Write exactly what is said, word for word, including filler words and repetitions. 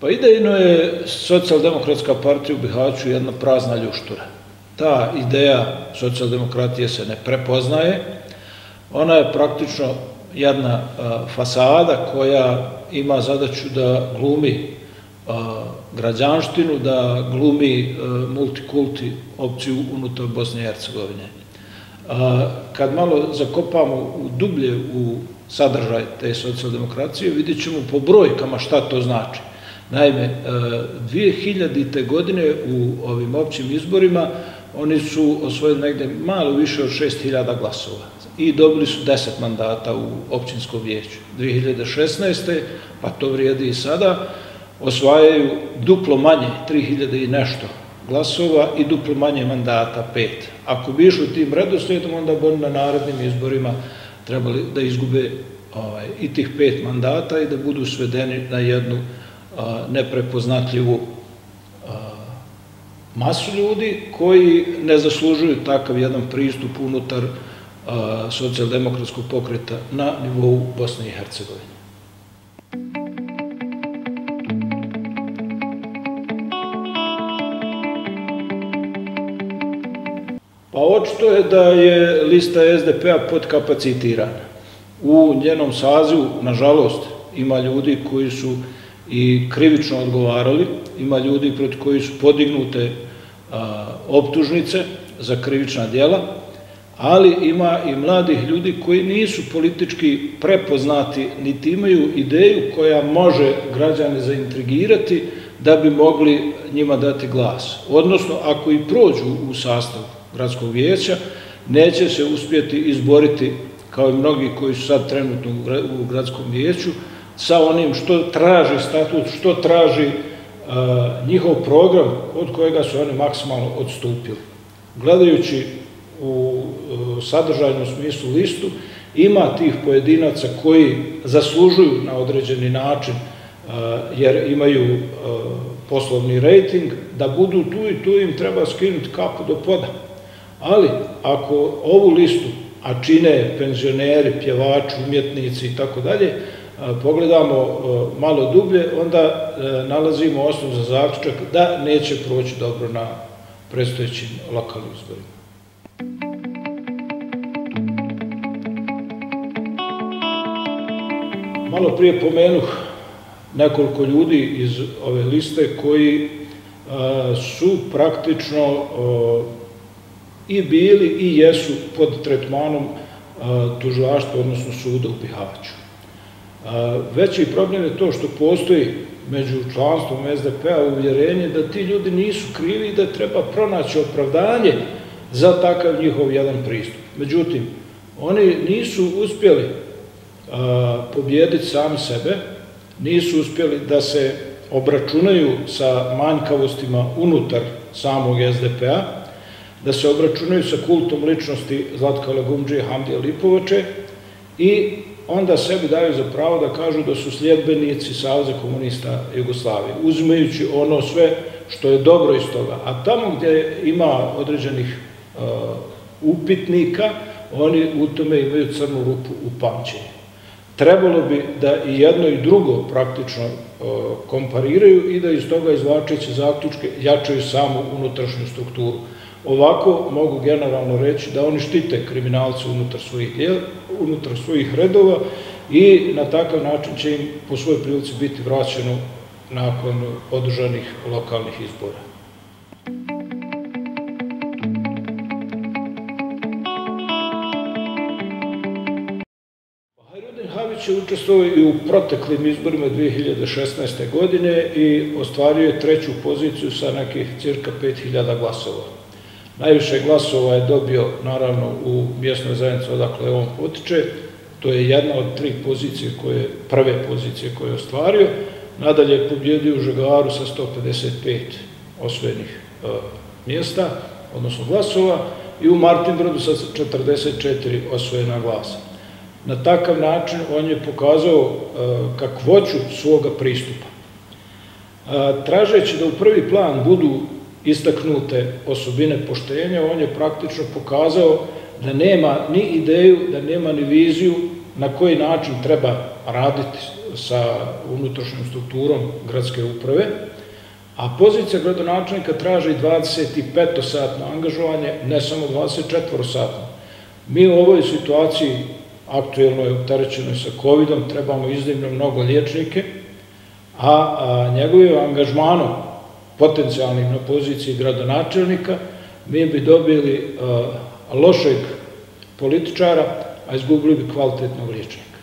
Pa idejno je Socijaldemokratska partija u Bihaću jedna prazna ljuštura. Ta ideja socijaldemokratije se ne prepoznaje. Ona je praktično jedna fasada koja ima zadaću da glumi građanštinu, da glumi multikulti opciju unutar Bosne i Hercegovine. Kad malo zakopamo u dublje u sadržaj te socijaldemokracije, vidjet ćemo po brojkama šta to znači. Naime, dvije hiljadite. godine u ovim općim izborima oni su osvojili negde malo više od šest hiljada glasova i dobili su deset mandata u općinskom vijeću. dvije hiljade šesnaeste. pa to vrijedi i sada, osvajaju duplo manje, tri hiljade i nešto glasova i duplo manje mandata, pet. Ako bi išli tim redoslijedom, onda bi na narednim izborima trebali da izgube i tih pet mandata i da budu svedeni na jednu neprepoznatljivu masu ljudi koji ne zaslužuju takav jedan pristup unutar socijaldemokratskog pokreta na nivou Bosne i Hercegovine. Pa očito je da je lista S D P-a podkapacitirana. U njenom sazivu, nažalost, ima ljudi koji su i krivično odgovarali, ima ljudi protiv koji su podignute optužnice za krivična djela, ali ima i mladih ljudi koji nisu politički prepoznati, niti imaju ideju koja može građane zaintrigirati da bi mogli njima dati glas. Odnosno, ako i prođu u sastav gradskog vijeća, neće se uspjeti izboriti, kao i mnogi koji su sad trenutno u gradskom vijeću, sa onim što traži statut, što traži njihov program od kojega su oni maksimalno odstupili. Gledajući u sadržajnom smislu listu, ima tih pojedinaca koji zaslužuju na određeni način, jer imaju poslovni rejting, da budu tu i tu im treba skinuti kapu do poda. Ali ako ovu listu, a čine penzioneri, pjevači, umjetnici i tako dalje, pogledamo malo dublje, onda nalazimo osnov za zaključak da neće proći dobro na predstojećim lokalnim izborima. Malo prije pomenuh nekoliko ljudi iz ove liste koji su praktično i bili i jesu pod tretmanom tužilaštva, odnosno suda u Bihaću. Veći problem je to što postoji među članstvom S D P-a uvjerenje da ti ljudi nisu krivi i da treba pronaći opravdanje za takav njihov jedan pristup. Međutim, oni nisu uspjeli pobijediti sami sebe, nisu uspjeli da se obračunaju sa manjkavostima unutar samog S D P-a, da se obračunaju sa kultom ličnosti Zlatka Legumdžije, Hamdija Lipovače i onda sebi daju za pravo da kažu da su sljedbenici Saveza komunista Jugoslavije, uzimajući ono sve što je dobro iz toga. A tamo gdje ima određenih upitnika, oni u tome imaju crnu rupu u pamćenju. Trebalo bi da i jedno i drugo praktično kompariraju i da iz toga izvlačeći zaključke jačaju samu unutrašnju strukturu. Ovako mogu generalno reći da oni štite kriminalce unutar svojih redova i na takav način će im po svojoj prilici biti vraćeno nakon održanih lokalnih izbora. Hajrudin Havić je učestvovao i u proteklim izborima dvije hiljade šesnaeste. godine i ostvario je treću poziciju sa nekih cirka pet hiljada glasova. Najviše glasova je dobio, naravno, u mjesnoj zajednici odakle on potiče. To je jedna od tri pozicije, prve pozicije koje je ostvario. Nadalje je pobjedio u Žegaru sa sto pedeset pet osvojenih mjesta, odnosno glasova, i u Martinbradu sa četrdeset četiri osvojena glasa. Na takav način on je pokazao kakvoću svoga pristupa. Tražeći da u prvi plan budu istaknute osobine poštenja, on je praktično pokazao da nema ni ideju, da nema ni viziju na koji način treba raditi sa unutrašnjom strukturom gradske uprave, a pozicija gradonačelnika traži dvadeset pet satno angažovanje, ne samo dvadeset četiri satno. Mi u ovoj situaciji, aktuelno je opterećenoj sa kovidom, trebamo iznimno mnogo liječnike, a njegovim angažmanom potencijalnim na poziciji gradonačelnika mi bi dobili lošeg političara, a izgubili bi kvalitetnog liječnika.